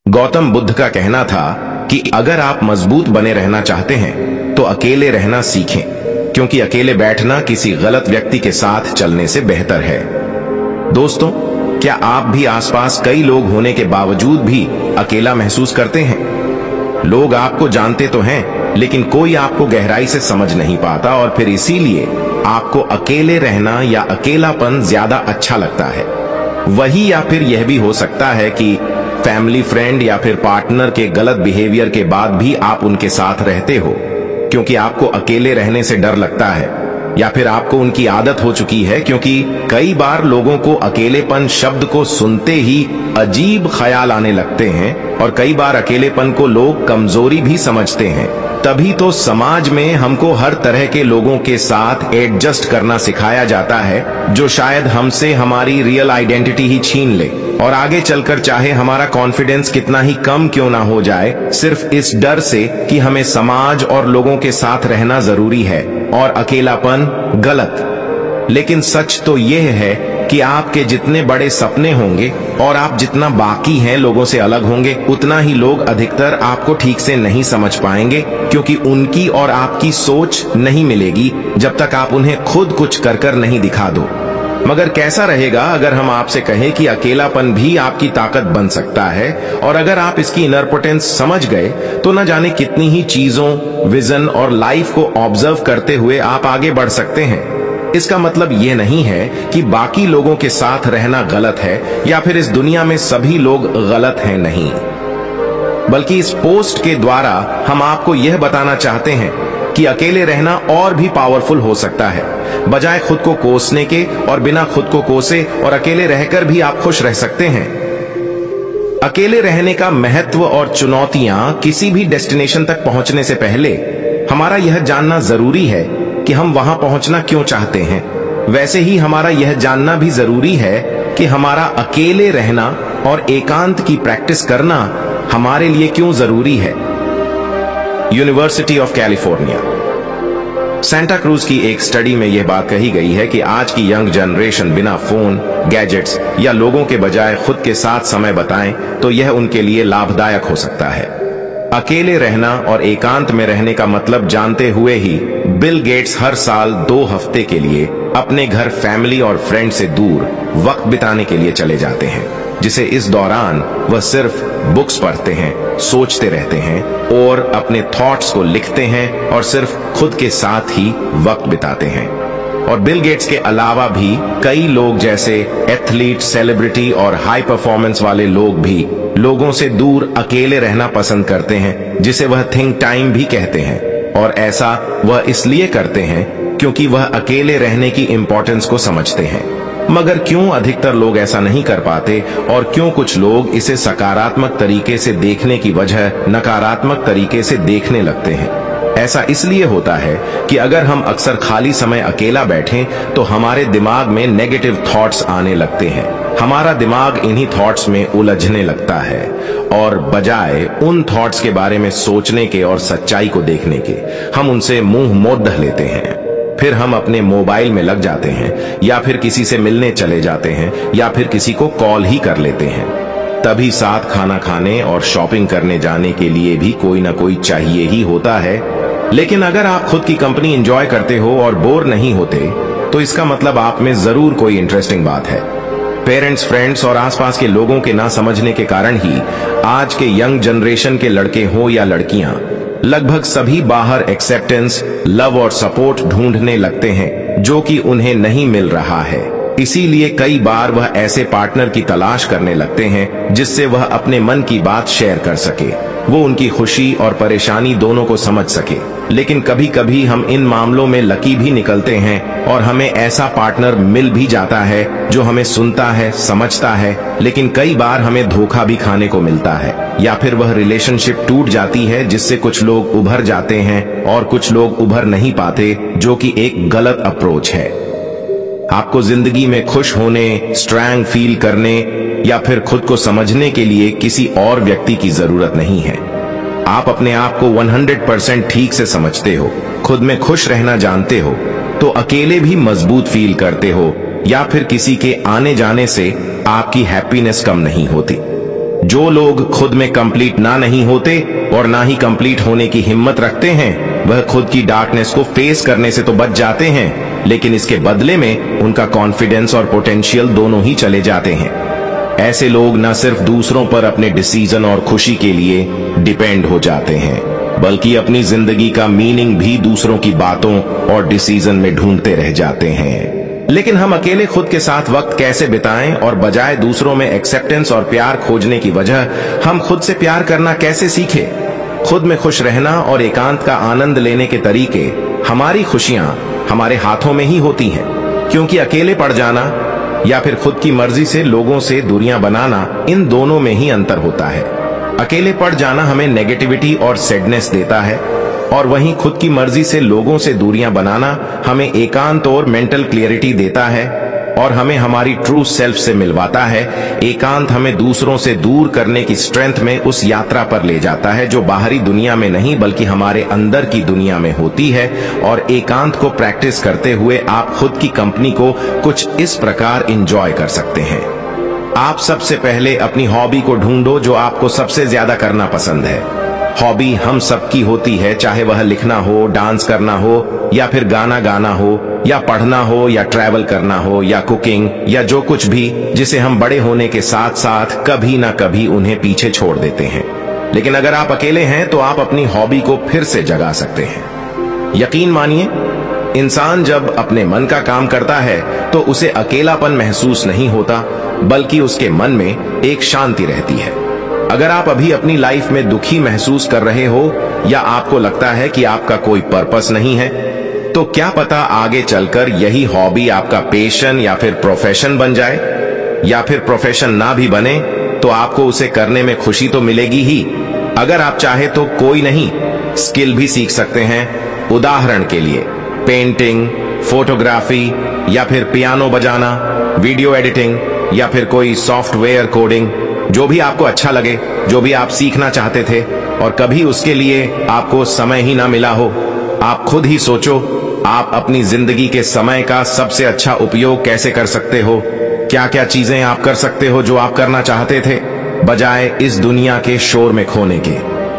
गौतम बुद्ध का कहना था कि अगर आप मजबूत बने रहना चाहते हैं तो अकेले रहना सीखें, क्योंकि अकेले बैठना किसी गलत व्यक्ति के साथ चलने से बेहतर है। दोस्तों, क्या आप भी आसपास कई लोग होने के बावजूद भी अकेला महसूस करते हैं? लोग आपको जानते तो हैं, लेकिन कोई आपको गहराई से समझ नहीं पाता और फिर इसीलिए आपको अकेले रहना या अकेलापन ज्यादा अच्छा लगता है। वही या फिर यह भी हो सकता है कि फैमिली, फ्रेंड या फिर पार्टनर के गलत बिहेवियर के बाद भी आप उनके साथ रहते हो, क्योंकि आपको अकेले रहने से डर लगता है, या फिर आपको उनकी आदत हो चुकी है, क्योंकि कई बार लोगों को अकेलेपन शब्द को सुनते ही अजीब ख्याल आने लगते हैं और कई बार अकेलेपन को लोग कमजोरी भी समझते हैं। तभी तो समाज में हमको हर तरह के लोगों के साथ एडजस्ट करना सिखाया जाता है, जो शायद हमसे हमारी रियल आइडेंटिटी ही छीन ले और आगे चलकर चाहे हमारा कॉन्फिडेंस कितना ही कम क्यों ना हो जाए, सिर्फ इस डर से कि हमें समाज और लोगों के साथ रहना जरूरी है और अकेलापन गलत। लेकिन सच तो यह है कि आपके जितने बड़े सपने होंगे और आप जितना बाकी हैं लोगों से अलग होंगे, उतना ही लोग अधिकतर आपको ठीक से नहीं समझ पाएंगे, क्योंकि उनकी और आपकी सोच नहीं मिलेगी जब तक आप उन्हें खुद कुछ कर कर नहीं दिखा दो। मगर कैसा रहेगा अगर हम आपसे कहें कि अकेलापन भी आपकी ताकत बन सकता है, और अगर आप इसकी इनर पोटेंस समझ गए तो न जाने कितनी ही चीजों, विजन और लाइफ को ऑब्जर्व करते हुए आप आगे बढ़ सकते हैं। इसका मतलब यह नहीं है कि बाकी लोगों के साथ रहना गलत है या फिर इस दुनिया में सभी लोग गलत हैं, नहीं। बल्कि इस पोस्ट के द्वारा हम आपको यह बताना चाहते हैं कि अकेले रहना और भी पावरफुल हो सकता है, बजाय खुद को कोसने के, और बिना खुद को कोसे और अकेले रहकर भी आप खुश रह सकते हैं। अकेले रहने का महत्व और चुनौतियां किसी भी डेस्टिनेशन तक पहुंचने से पहले हमारा यह जानना जरूरी है कि हम वहां पहुंचना क्यों चाहते हैं। वैसे ही हमारा यह जानना भी जरूरी है कि हमारा अकेले रहना और एकांत की प्रैक्टिस करना हमारे लिए क्यों जरूरी है। University of California Santa Cruz की एक स्टडी में यह बात कही गई है कि आज की यंग जनरेशन बिना फोन, गैजेट्स या लोगों के बजाय खुद के साथ समय बिताएं तो यह उनके लिए लाभदायक हो सकता है। अकेले रहना और एकांत में रहने का मतलब जानते हुए ही बिल गेट्स हर साल 2 हफ्ते के लिए अपने घर फैमिली और फ्रेंड से दूर वक्त बिताने के लिए चले जाते हैं, जिसे इस दौरान वह सिर्फ बुक्स पढ़ते हैं, सोचते रहते हैं और अपने थॉट्स को लिखते हैं और सिर्फ खुद के साथ ही वक्त बिताते हैं। और बिल गेट्स के अलावा भी कई लोग जैसे एथलीट, सेलिब्रिटी और हाई परफॉर्मेंस वाले लोग भी लोगों से दूर अकेले रहना पसंद करते हैं, जिसे वह थिंक टाइम भी कहते हैं। और ऐसा वह इसलिए करते हैं क्योंकि वह अकेले रहने की इंपॉर्टेंस को समझते हैं। मगर क्यों अधिकतर लोग ऐसा नहीं कर पाते, और क्यों कुछ लोग इसे सकारात्मक तरीके से देखने की वजह नकारात्मक तरीके से देखने लगते हैं? ऐसा इसलिए होता है कि अगर हम अक्सर खाली समय अकेला बैठें तो हमारे दिमाग में नेगेटिव थॉट्स आने लगते हैं। हमारा दिमाग इन्हीं थॉट्स में उलझने लगता है और बजाय उन थॉट्स के बारे में सोचने के और सच्चाई को देखने के, हम उनसे मुंह मोड़ लेते हैं। फिर हम अपने मोबाइल में लग जाते हैं, या फिर किसी से मिलने चले जाते हैं, या फिर किसी को कॉल ही कर लेते हैं। तभी साथ खाना खाने और शॉपिंग करने जाने के लिए भी कोई ना कोई चाहिए ही होता है। लेकिन अगर आप खुद की कंपनी एंजॉय करते हो और बोर नहीं होते, तो इसका मतलब आप में जरूर कोई इंटरेस्टिंग बात है। पेरेंट्स, फ्रेंड्स और आसपास के लोगों के ना समझने के कारण ही आज के यंग जनरेशन के लड़के हो या लड़कियां, लगभग सभी बाहर एक्सेप्टेंस, लव और सपोर्ट ढूंढने लगते हैं, जो कि उन्हें नहीं मिल रहा है। इसीलिए कई बार वह ऐसे पार्टनर की तलाश करने लगते हैं जिससे वह अपने मन की बात शेयर कर सके, वो उनकी खुशी और परेशानी दोनों को समझ सके। लेकिन कभी कभी हम इन मामलों में लकी भी निकलते हैं और हमें ऐसा पार्टनर मिल भी जाता है जो हमें सुनता है, समझता है। लेकिन कई बार हमें धोखा भी खाने को मिलता है, या फिर वह रिलेशनशिप टूट जाती है, जिससे कुछ लोग उभर जाते हैं और कुछ लोग उभर नहीं पाते, जो कि एक गलत अप्रोच है। आपको जिंदगी में खुश होने, स्ट्रांग फील करने या फिर खुद को समझने के लिए किसी और व्यक्ति की जरूरत नहीं है। आप अपने आप को 100% ठीक से समझते हो, खुद में खुश रहना जानते हो, तो अकेले भी मजबूत फील करते हो, या फिर किसी के आने जाने से आपकी हैप्पीनेस कम नहीं होती। जो लोग खुद में कंप्लीट ना नहीं होते और ना ही कंप्लीट होने की हिम्मत रखते हैं, वह खुद की डार्कनेस को फेस करने से तो बच जाते हैं, लेकिन इसके बदले में उनका कॉन्फिडेंस और पोटेंशियल दोनों ही चले जाते हैं। ऐसे लोग न सिर्फ दूसरों पर अपने डिसीजन और खुशी के लिए डिपेंड हो जाते हैं, बल्कि अपनी जिंदगी का मीनिंग भी दूसरों की बातों और डिसीजन में ढूंढते रह जाते हैं। लेकिन हम अकेले खुद के साथ वक्त कैसे बिताएं और बजाय दूसरों में एक्सेप्टेंस और प्यार खोजने की वजह हम खुद से प्यार करना कैसे सीखें? खुद में खुश रहना और एकांत का आनंद लेने के तरीके, हमारी खुशियां हमारे हाथों में ही होती हैं, क्योंकि अकेले पड़ जाना या फिर खुद की मर्जी से लोगों से दूरियां बनाना, इन दोनों में ही अंतर होता है। अकेले पड़ जाना हमें नेगेटिविटी और सैडनेस देता है, और वहीं खुद की मर्जी से लोगों से दूरियां बनाना हमें एकांत और मेंटल क्लियरिटी देता है और हमें हमारी ट्रू सेल्फ से मिलवाता है। एकांत हमें दूसरों से दूर करने की स्ट्रेंथ में उस यात्रा पर ले जाता है जो बाहरी दुनिया में नहीं बल्कि हमारे अंदर की दुनिया में होती है। और एकांत को प्रैक्टिस करते हुए आप खुद की कंपनी को कुछ इस प्रकार एंजॉय कर सकते हैं। आप सबसे पहले अपनी हॉबी को ढूंढो जो आपको सबसे ज्यादा करना पसंद है। हॉबी हम सबकी होती है, चाहे वह लिखना हो, डांस करना हो, या फिर गाना गाना हो, या पढ़ना हो, या ट्रैवल करना हो, या कुकिंग, या जो कुछ भी जिसे हम बड़े होने के साथ साथ कभी ना कभी उन्हें पीछे छोड़ देते हैं। लेकिन अगर आप अकेले हैं तो आप अपनी हॉबी को फिर से जगा सकते हैं। यकीन मानिए, इंसान जब अपने मन का काम करता है तो उसे अकेलापन महसूस नहीं होता, बल्कि उसके मन में एक शांति रहती है। अगर आप अभी अपनी लाइफ में दुखी महसूस कर रहे हो या आपको लगता है कि आपका कोई पर्पस नहीं है, तो क्या पता आगे चलकर यही हॉबी आपका पैशन या फिर प्रोफेशन बन जाए। या फिर प्रोफेशन ना भी बने तो आपको उसे करने में खुशी तो मिलेगी ही। अगर आप चाहे तो कोई नहीं, स्किल भी सीख सकते हैं। उदाहरण के लिए पेंटिंग, फोटोग्राफी, या फिर पियानो बजाना, वीडियो एडिटिंग, या फिर कोई सॉफ्टवेयर कोडिंग, जो भी आपको अच्छा लगे, जो भी आप सीखना चाहते थे और कभी उसके लिए आपको समय ही ना मिला हो। आप खुद ही सोचो, आप अपनी जिंदगी के समय का सबसे अच्छा उपयोग कैसे कर सकते हो। क्या क्या चीजें आप कर सकते हो जो आप करना चाहते थे, बजाय इस दुनिया के शोर में खोने के।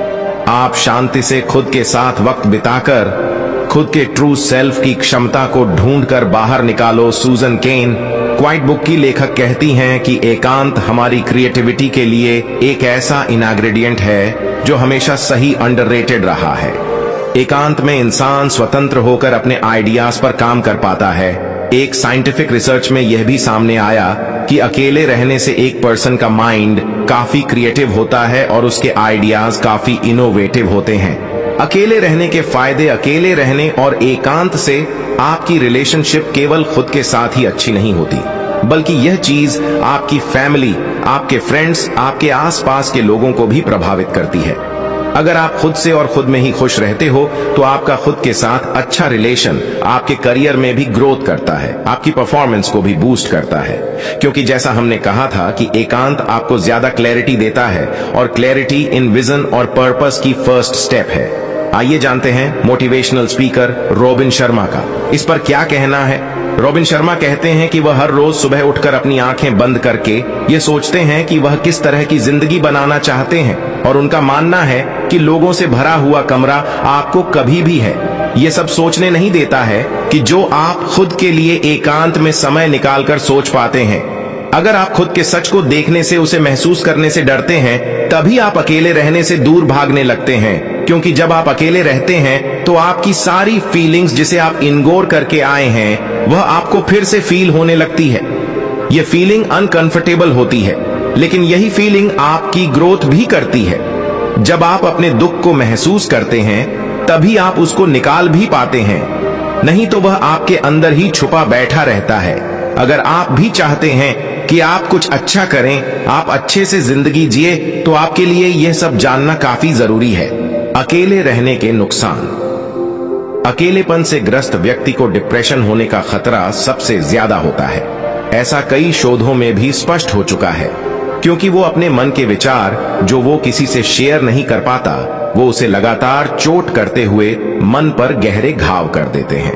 आप शांति से खुद के साथ वक्त बिताकर खुद के ट्रू सेल्फ की क्षमता को ढूंढकर बाहर निकालो। सूजन केन, क्वाइट बुक की लेखक, कहती हैं कि एकांत हमारी क्रिएटिविटी के लिए एक ऐसा इंग्रेडिएंट है जो हमेशा सही अंडररेटेड रहा है। एकांत में इंसान स्वतंत्र होकर अपने आइडियाज पर काम कर पाता है। एक साइंटिफिक रिसर्च में यह भी सामने आया कि अकेले रहने से एक पर्सन का माइंड काफी क्रिएटिव होता है और उसके आइडियाज काफी इनोवेटिव होते हैं। अकेले रहने के फायदे, अकेले रहने और एकांत से आपकी रिलेशनशिप केवल खुद के साथ ही अच्छी नहीं होती, बल्कि यह चीज आपकी फैमिली, आपके फ्रेंड्स, आपके आसपास के लोगों को भी प्रभावित करती है। अगर आप खुद से और खुद में ही खुश रहते हो तो आपका खुद के साथ अच्छा रिलेशन आपके करियर में भी ग्रोथ करता है, आपकी परफॉर्मेंस को भी बूस्ट करता है। क्योंकि जैसा हमने कहा था कि एकांत आपको ज्यादा क्लैरिटी देता है और क्लैरिटी इन विजन और पर्पस की फर्स्ट स्टेप है। आइए जानते हैं मोटिवेशनल स्पीकर रॉबिन शर्मा का इस पर क्या कहना है। रॉबिन शर्मा कहते हैं कि वह हर रोज सुबह उठकर अपनी आंखें बंद करके ये सोचते हैं कि वह किस तरह की जिंदगी बनाना चाहते हैं, और उनका मानना है कि लोगों से भरा हुआ कमरा आपको कभी भी है ये सब सोचने नहीं देता है कि जो आप खुद के लिए एकांत में समय निकालकर सोच पाते हैं। अगर आप खुद के सच को देखने से, उसे महसूस करने से डरते हैं, तभी आप अकेले रहने से दूर भागने लगते हैं। क्योंकि जब आप अकेले रहते हैं तो आपकी सारी फीलिंग्स जिसे आप इग्नोर करके आए हैं वह आपको फिर से फील होने लगती है। यह फीलिंग अनकंफर्टेबल होती है, लेकिन यही फीलिंग आपकी ग्रोथ भी करती है। जब आप अपने दुख को महसूस करते हैं तभी आप उसको निकाल भी पाते हैं, नहीं तो वह आपके अंदर ही छुपा बैठा रहता है। अगर आप भी चाहते हैं कि आप कुछ अच्छा करें, आप अच्छे से जिंदगी जिए, तो आपके लिए यह सब जानना काफी जरूरी है। अकेले रहने के नुकसान। अकेलेपन से ग्रस्त व्यक्ति को डिप्रेशन होने का खतरा सबसे ज्यादा होता है। ऐसा कई शोधों में भी स्पष्ट हो चुका है, क्योंकि वो अपने मन के विचार जो वो किसी से शेयर नहीं कर पाता, वो उसे लगातार चोट करते हुए मन पर गहरे घाव कर देते हैं।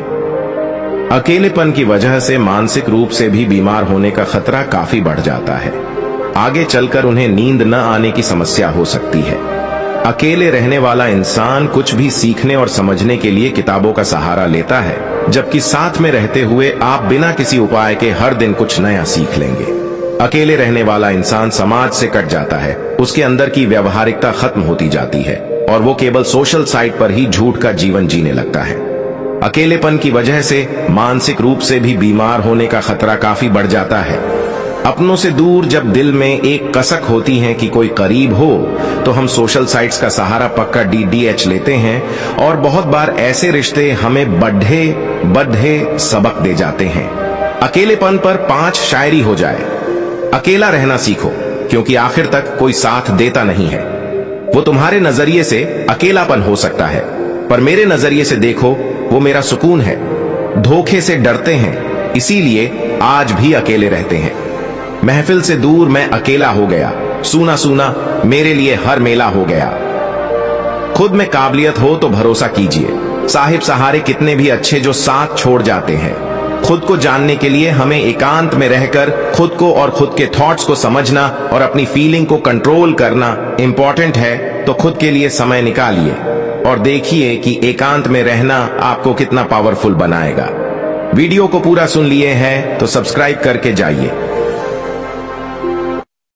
अकेलेपन की वजह से मानसिक रूप से भी बीमार होने का खतरा काफी बढ़ जाता है। आगे चलकर उन्हें नींद न आने की समस्या हो सकती है। अकेले रहने वाला इंसान कुछ भी सीखने और समझने के लिए किताबों का सहारा लेता है, जबकि साथ में रहते हुए आप बिना किसी उपाय के हर दिन कुछ नया सीख लेंगे। अकेले रहने वाला इंसान समाज से कट जाता है, उसके अंदर की व्यवहारिकता खत्म होती जाती है और वो केवल सोशल साइट पर ही झूठ का जीवन जीने लगता है। अकेलेपन की वजह से मानसिक रूप से भी बीमार होने का खतरा काफी बढ़ जाता है। अपनों से दूर जब दिल में एक कसक होती है कि कोई करीब हो, तो हम सोशल साइट्स का सहारा पक्का DDH लेते हैं और बहुत बार ऐसे रिश्ते हमें बड्ढे सबक दे जाते हैं। अकेलेपन पर 5 शायरी हो जाए। अकेला रहना सीखो, क्योंकि आखिर तक कोई साथ देता नहीं है। वो तुम्हारे नजरिए से अकेलापन हो सकता है, पर मेरे नजरिए से देखो, वो मेरा सुकून है। धोखे से डरते हैं, इसीलिए आज भी अकेले रहते हैं। महफिल से दूर मैं अकेला हो गया, सूना सूना मेरे लिए हर मेला हो गया। खुद में काबिलियत हो तो भरोसा कीजिए। साहिब सहारे कितने भी अच्छे जो साथ छोड़ जाते हैं। खुद को जानने के लिए हमें एकांत में रहकर खुद को और खुद के थॉट्स को समझना और अपनी फीलिंग को कंट्रोल करना इंपॉर्टेंट है। तो खुद के लिए समय निकालिए और देखिए कि एकांत में रहना आपको कितना पावरफुल बनाएगा। वीडियो को पूरा सुन लिए हैं तो सब्सक्राइब करके जाइए।